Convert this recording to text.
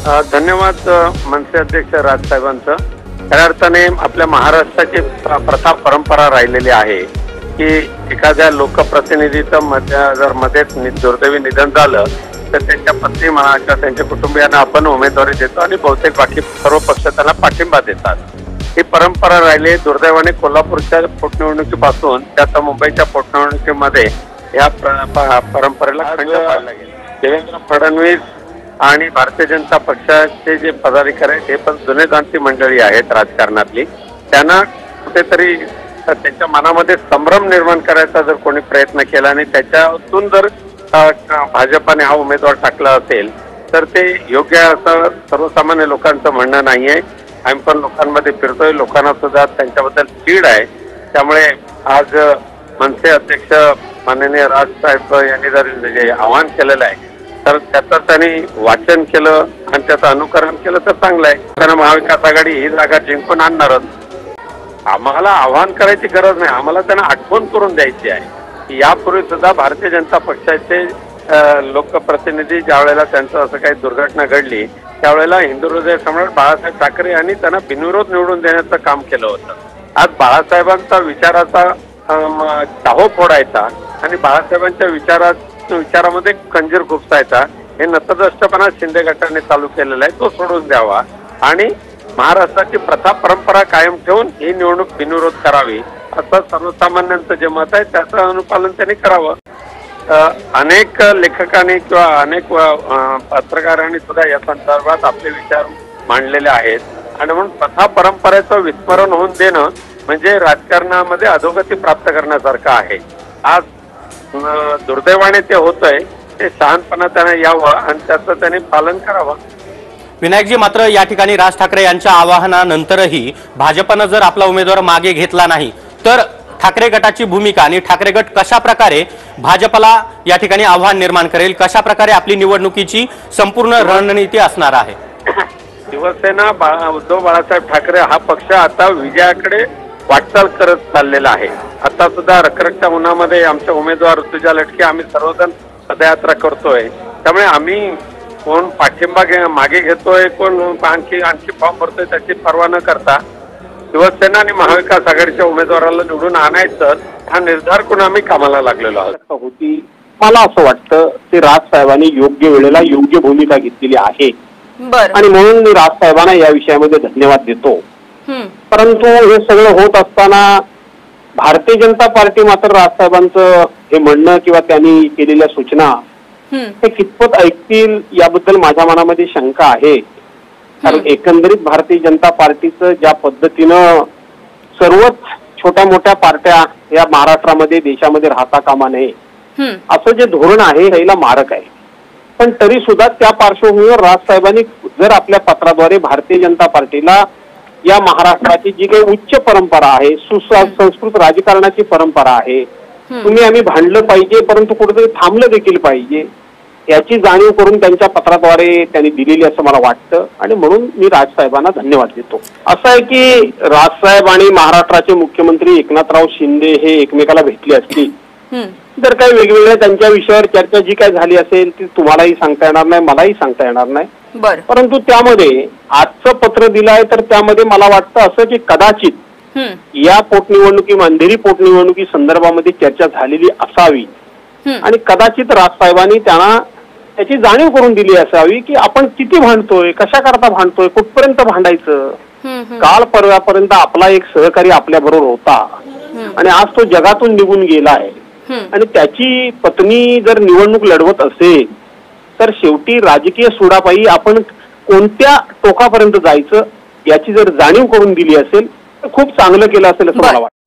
धन्यवाद मनसे अध्यक्ष राजसाहेबांचं। खऱ्या अर्थाने आपल्या महाराष्ट्राची प्रथा परंपरा राहिलेली आहे की एखाद्या लोकप्रतिनिधीचं जर मध्येच दुर्दैवी निधन झालं तर त्यांच्या पत्नी म्हणा किंवा त्यांच्या कुटुंबियांना आपण उमेदवारी देतो आणि बहुतेक बाकी सर्व पक्ष त्यांना पाठिंबा देतात। ही परंपरा राहिली। दुर्दैवाने कोल्हापूरच्या पोटनिवडणुकीपासून त्याचा मुंबईच्या पोटनिवडणुकीमध्ये या परंपरेला खंड पाडला गेला। देवेंद्र फडणवीस आणि भारतीय जनता पक्षाचे जे पदाधिकारी आहेत हे पण जुने जाणती मंडळी आहेत राजकारणातली, त्यांना कुठेतरी त्यांच्या मनामध्ये संभ्रम निर्माण करायचा जर कोणी प्रयत्न केला आणि त्याच्यातून जर भाजपाने हा उमेदवार टाकला असेल तर ते योग्य असं सर्वसामान्य लोकांचं म्हणणं नाहीये। आम्ही पण लोकांमध्ये फिरतोय, लोकांना सुद्धा त्यांच्याबद्दल चीड आहे। त्यामुळे आज मनसे अध्यक्ष माननीय राजसाहेब यांनी जर जे आवाहन केलेलं आहे तर त्याचं त्यांनी वाचन केलं आणि त्याचं अनुकरण केलं तर चांगलं आहे। कारण महाविकास आघाडी ही जागा जिंकून आणणारच। आम्हाला आवाहन करायची गरज नाही, आम्हाला त्यांना आठवण करून द्यायची आहे की यापूर्वी सुद्धा भारतीय जनता पक्षाचे लोकप्रतिनिधी ज्या वेळेला त्यांचं असं काही दुर्घटना घडली त्यावेळेला हिंदू हृदय सम्राट बाळासाहेब ठाकरे यांनी त्यांना बिनविरोध निवडून देण्याचं काम केलं होतं। आज बाळासाहेबांचा विचाराचा चाहो फोडायचा आणि बाळासाहेबांच्या विचारामध्ये खंजीर खुपसायचा हे नतद्रष्टपणा शिंदे गटाने चालू केलेला आहे, तो सोडून द्यावा आणि महाराष्ट्राची प्रथा परंपरा कायम ठेवून ही निवडणूक बिनविरोध करावी असं सर्वसामान्यांचं जे मत आहे त्याचं अनुपालन त्यांनी करावं। अनेक लेखकांनी किंवा अनेक पत्रकारांनी सुद्धा या संदर्भात आपले विचार मांडलेले आहेत आणि म्हणून प्रथा परंपरेचं विस्मरण होऊन देणं म्हणजे राजकारणामध्ये अधोगती प्राप्त करण्यासारखं आहे। आज दुर्दैवाने ते होतंय, ते शहाणपणा त्यांना यावं आणि त्याचं त्यांनी पालन करावं। विनायकजी, मात्र या ठिकाणी राज ठाकरे यांच्या आवाहनानंतरही भाजपनं जर आपला उमेदवार मागे घेतला नाही तर ठाकरे गटाची भूमिका आणि ठाकरे गट कशा प्रकारे भाजपला या ठिकाणी आव्हान निर्माण करेल, कशा प्रकारे आपली निवडणुकीची संपूर्ण रणनीती असणार आहे? शिवसेना उद्धव बाळासाहेब ठाकरे हा पक्ष आता विजयाकडे वाटचाल करत चाललेला आहे। आता सुद्धा रखरखच्या उन्हामध्ये आमच्या उमेदवार ऋतुजा लटके आम्ही सर्वजण पदयात्रा करतोय। त्यामुळे आम्ही कोण पाठिंबा मागे घेतोय, कोण आणखी फॉर्म भरतोय त्याची पर्वा न करता शिवसेना आणि महाविकास आघाडीच्या उमेदवाराला निवडून आणायचं हा निर्धार करून आम्ही कामाला लागलेलो आहोत। मला असं वाटतं की राजसाहेबांनी योग्य वेळेला योग्य भूमिका घेतलेली आहे आणि म्हणून मी राजसाहेबांना या विषयामध्ये धन्यवाद देतो। परंतु हे सगळं होत असताना भारतीय जनता पार्टी मात्र राजसाहेबांचं हे म्हणणं किंवा त्यांनी केलेल्या सूचना हे कितपत ऐकतील याबद्दल माझ्या मनामध्ये शंका आहे। कारण एकंदरीत भारतीय जनता पार्टीचं ज्या पद्धतीनं सर्वच छोट्या मोठ्या पार्ट्या या महाराष्ट्रामध्ये देशामध्ये राहता कामा नये असं जे धोरण आहे याला मारक आहे। पण तरी सुद्धा त्या पार्श्वभूमीवर राजसाहेबांनी जर आपल्या पत्राद्वारे भारतीय जनता पार्टीला या महाराष्ट्राची जी काही उच्च परंपरा आहे, सुसंस्कृत राजकारणाची परंपरा आहे, तुम्ही आम्ही भांडलं पाहिजे परंतु कुठेतरी थांबलं देखील पाहिजे याची जाणीव करून त्यांच्या पत्राद्वारे त्यांनी दिलेली असं मला वाटतं आणि म्हणून मी राजसाहेबांना धन्यवाद देतो। असं आहे की राजसाहेब आणि महाराष्ट्राचे मुख्यमंत्री एकनाथराव शिंदे हे एकमेकाला भेटले असतील तर काही वेगवेगळ्या त्यांच्या विषयावर चर्चा जी काही झाली असेल ती तुम्हालाही सांगता येणार नाही, मलाही सांगता येणार नाही। परंतु त्यामध्ये आजचं पत्र दिलं आहे तर त्यामध्ये मला वाटतं असं की कदाचित या पोटनिवडणुकी अंधेरी पोटनिवडणुकी संदर्भामध्ये चर्चा झालेली असावी आणि कदाचित राजसाहेबांनी त्यांना त्याची जाणीव करून दिली असावी की आपण किती भांडतोय, कशा करता भांडतोय, कुठपर्यंत भांडायचं। काल परवापर्यंत आपला एक सहकारी आपल्या बरोबर होता आणि आज तो जगातून निघून गेला आहे आणि त्याची पत्नी जर निवडणूक लढवत असेल तर शेवटी राजकीय सुडापायी आपण कोणत्या टोकापर्यंत जायचं याची जर जाणीव करून दिली असेल तर खूप चांगलं केलं असेल असं मला वाटतं।